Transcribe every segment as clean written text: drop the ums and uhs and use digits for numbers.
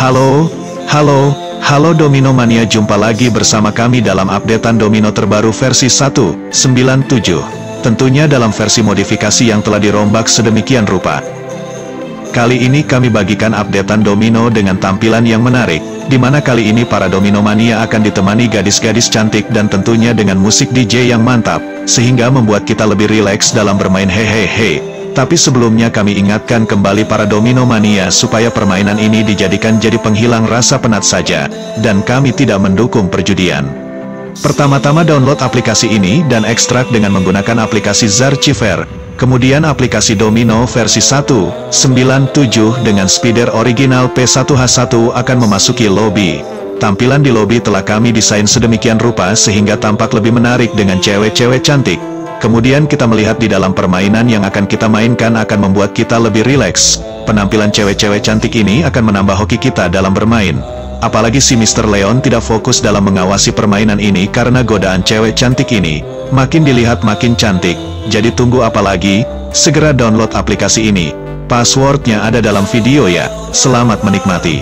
Halo, halo Domino Mania, jumpa lagi bersama kami dalam updatean domino terbaru versi 1.97. Tentunya dalam versi modifikasi yang telah dirombak sedemikian rupa. Kali ini kami bagikan updatean domino dengan tampilan yang menarik, di mana kali ini para Domino Mania akan ditemani gadis-gadis cantik dan tentunya dengan musik DJ yang mantap, sehingga membuat kita lebih rileks dalam bermain hehehe. Tapi sebelumnya kami ingatkan kembali para Domino Mania supaya permainan ini dijadikan jadi penghilang rasa penat saja, dan kami tidak mendukung perjudian. Pertama-tama download aplikasi ini dan ekstrak dengan menggunakan aplikasi Zarchiver, kemudian aplikasi Domino versi 1.97 dengan speeder original P1H1 akan memasuki lobby. Tampilan di lobby telah kami desain sedemikian rupa sehingga tampak lebih menarik dengan cewek-cewek cantik. Kemudian kita melihat di dalam permainan yang akan kita mainkan akan membuat kita lebih rileks. Penampilan cewek-cewek cantik ini akan menambah hoki kita dalam bermain. Apalagi si Mr. Leon tidak fokus dalam mengawasi permainan ini karena godaan cewek cantik ini. Makin dilihat makin cantik. Jadi tunggu apa lagi? Segera download aplikasi ini. Passwordnya ada dalam video ya. Selamat menikmati.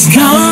Let's go.